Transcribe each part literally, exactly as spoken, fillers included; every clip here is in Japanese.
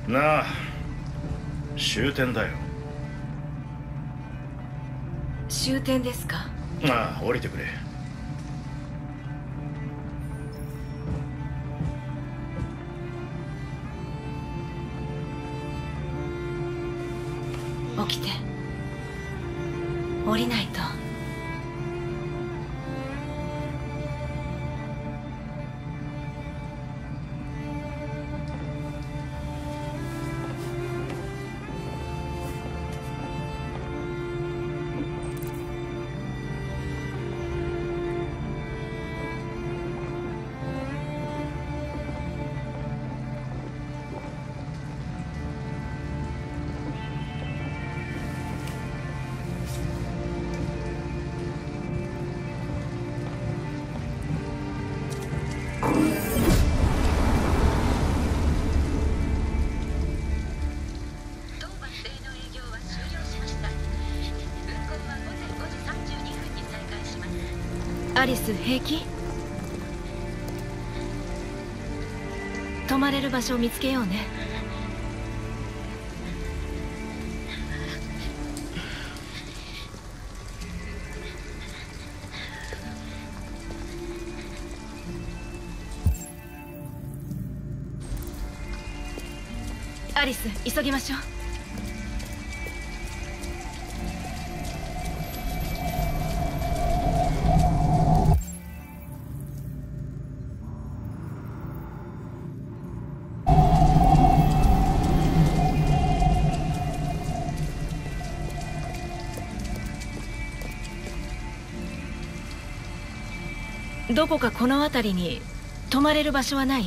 なあ、終点だよ。 終点ですか？ ああ、降りてくれ。 起きて。降りないと。アリス、平気？泊まれる場所を見つけようね。アリス、急ぎましょう。どこかこの辺りに泊まれる場所はない？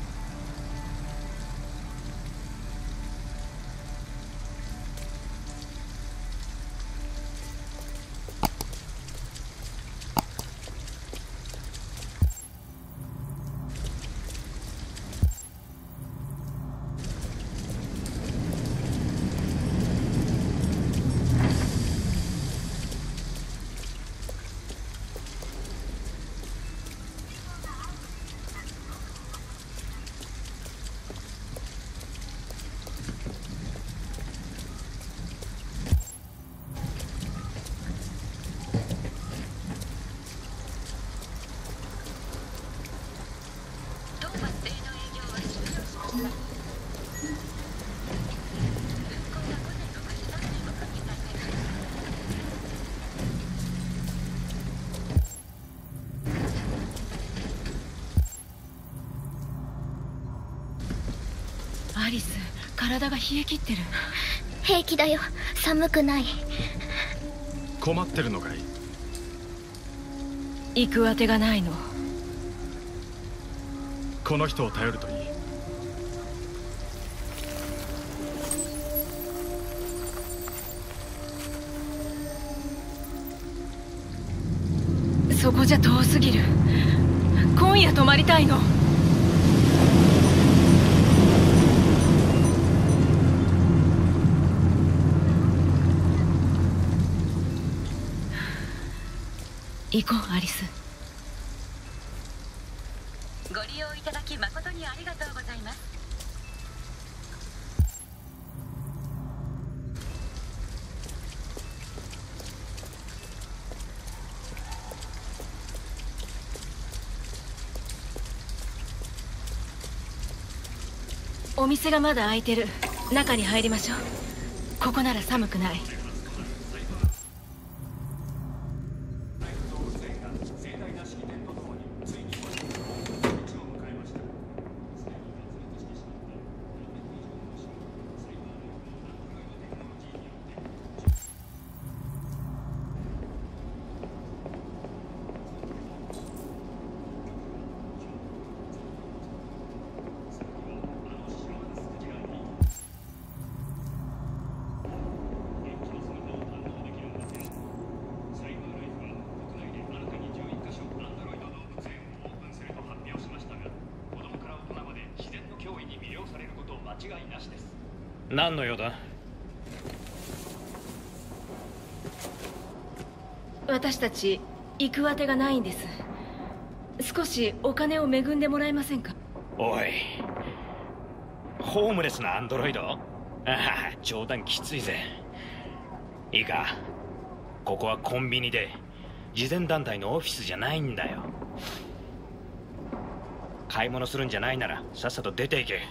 アリス、体が冷え切ってる。 平気だよ、寒くない。 困ってるのかい？ 行く当てがないの。 この人を頼るといい。 そこじゃ遠すぎる。今夜泊まりたいの。行こう、アリス。 ご利用いただき誠にありがとうございます。 お店がまだ開いてる。中に入りましょう。ここなら寒くない。 何の用だ？ 私たち行く当てがないんです。少しお金を恵んでもらえませんか？ おい、 ホームレスなアンドロイド？ああ、冗談きついぜ。いいか、ここはコンビニで慈善団体のオフィスじゃないんだよ。買い物するんじゃないならさっさと出ていけ。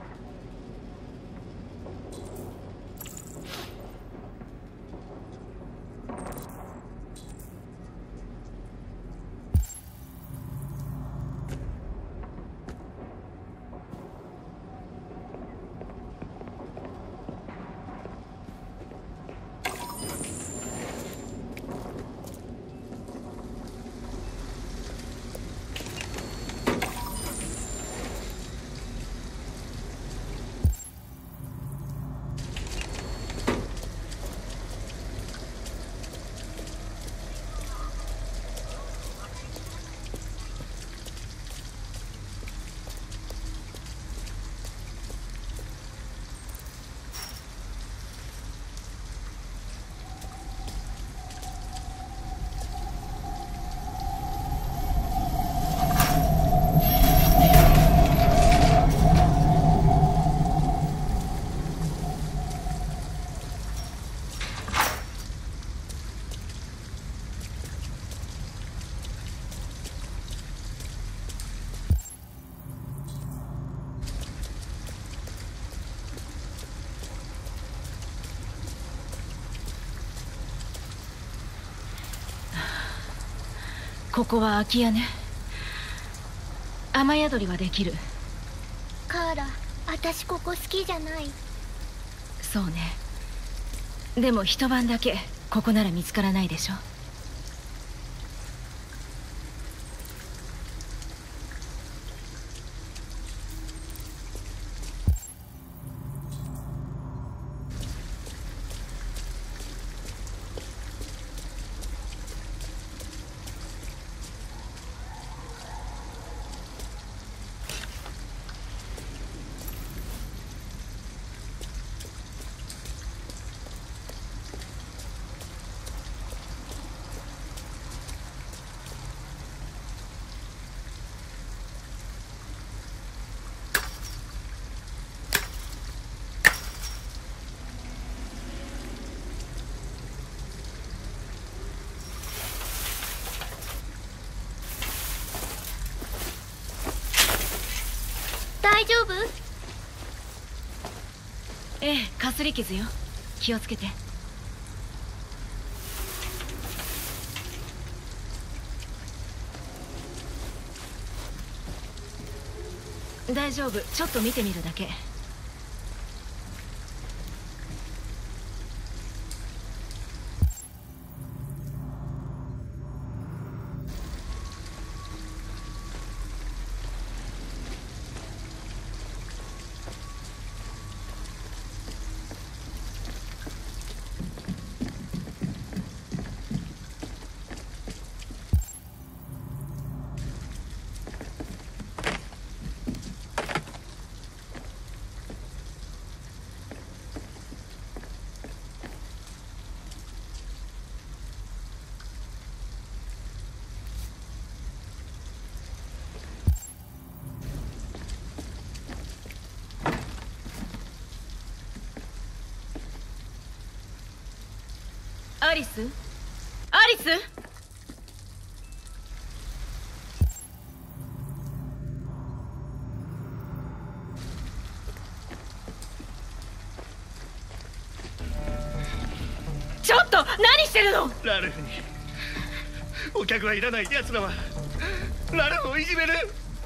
ここは空き家ね。雨宿りはできる。 カーラ、私ここ好きじゃない。 そうね。でも一晩だけここなら見つからないでしょ。 大丈夫？ ええ、かすり傷よ。気をつけて。大丈夫、ちょっと見てみるだけ。アリス？アリス？ちょっと何してるの？ ラルフにお客はいらない。奴らはラルフをいじめる。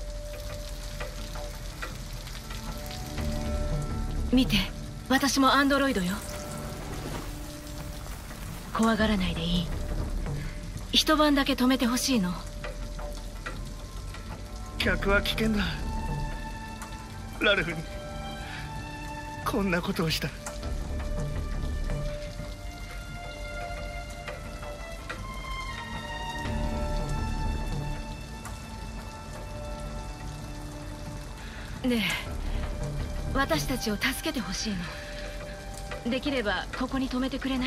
見て、私もアンドロイドよ。怖がらないでいい。一晩だけ止めてほしいの。 客は危険だ。ラルフにこんなことをした。 ねえ、私たちを助けてほしいの。できればここに止めてくれない？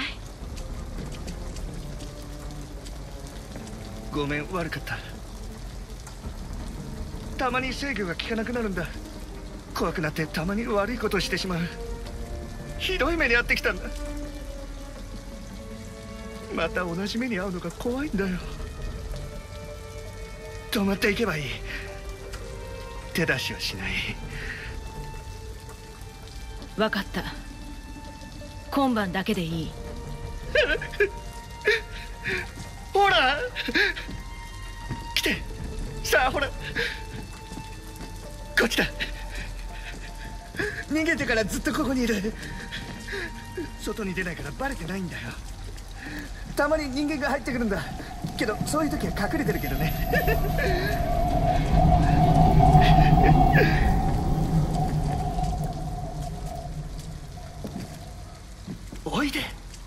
ごめん、悪かった。たまに制御が効かなくなるんだ。 怖くなってたまに悪いことをしてしまう。ひどい目に遭ってきたんだ。また同じ目に遭うのが怖いんだよ。止まっていけばいい。手出しはしない。 分かった。今晩だけでいい。 ほら来て。さあほらこっちだ。逃げてからずっとここにいる。外に出ないからバレてないんだよ。たまに人間が入ってくるんだけど、そういう時は隠れてるけどね。おいで。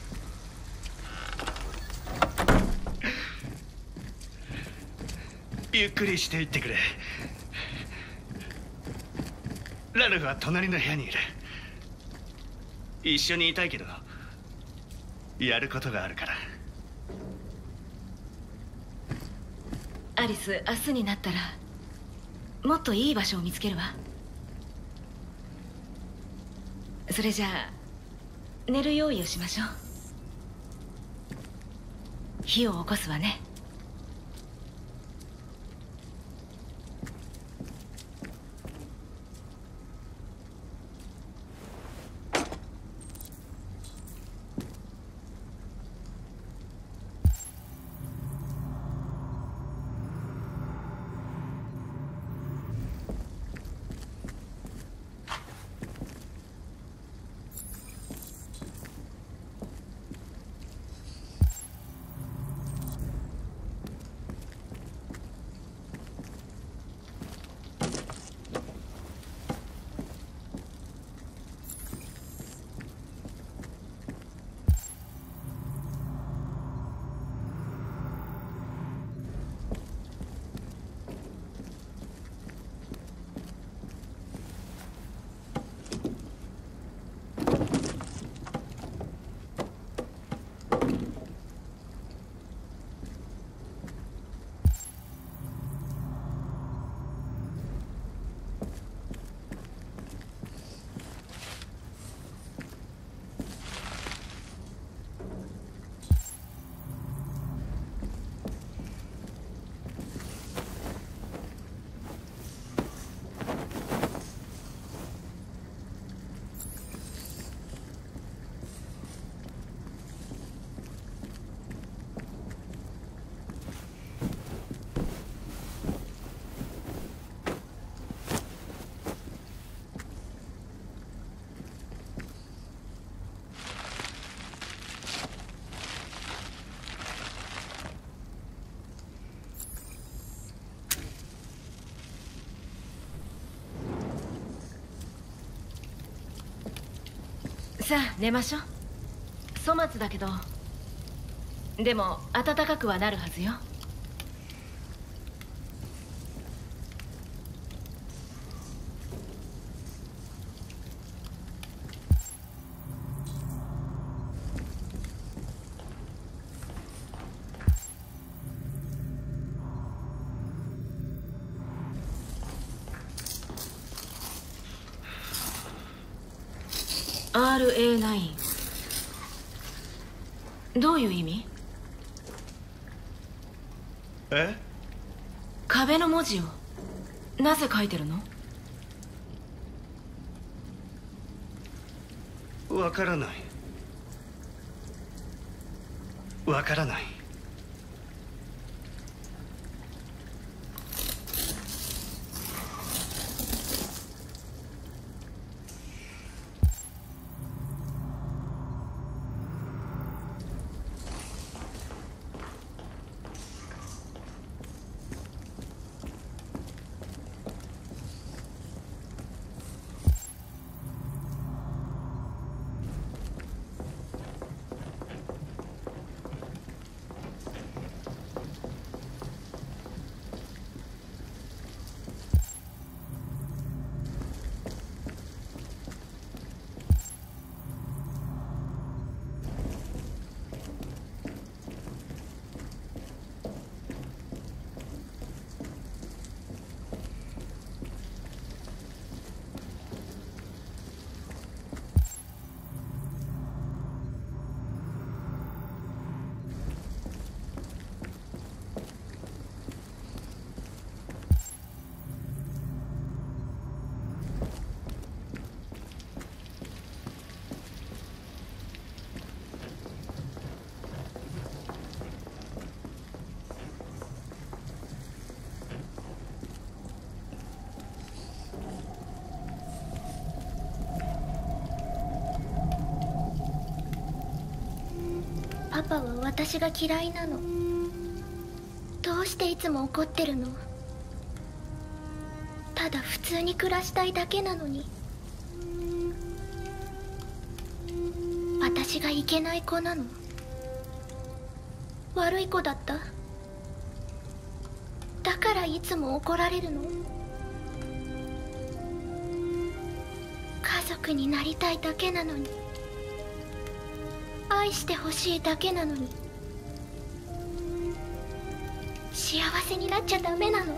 ゆっくりしていってくれ。ラルフは隣の部屋にいる。一緒にいたいけどやることがあるから。 アリス、明日になったらもっといい場所を見つけるわ。それじゃあ寝る用意をしましょう。火を起こすわね。さあ寝ましょう。粗末だけどでも暖かくはなるはずよ。アールエーナイン どういう意味？ え？ 壁の文字をなぜ書いてるの？ わからない。わからない。 パパは私が嫌いなの。どうしていつも怒ってるの？ただ普通に暮らしたいだけなのに。私がいけない子なの？悪い子だった？だからいつも怒られるの？家族になりたいだけなのに、愛してほしいだけなのに、幸せになっちゃダメなの？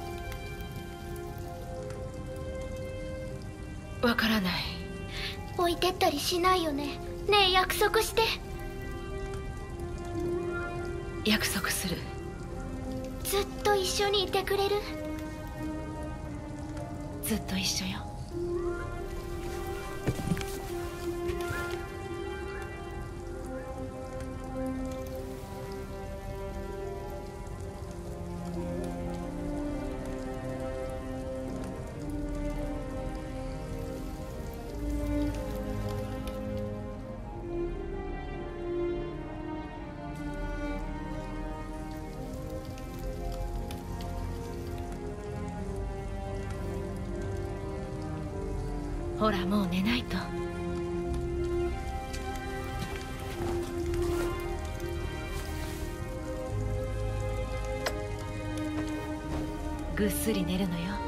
わからない。 置いてったりしないよね？ねえ、約束して。 約束する。 ずっと一緒にいてくれる？ ずっと一緒よ。ほら、もう寝ないと。ぐっすり寝るのよ。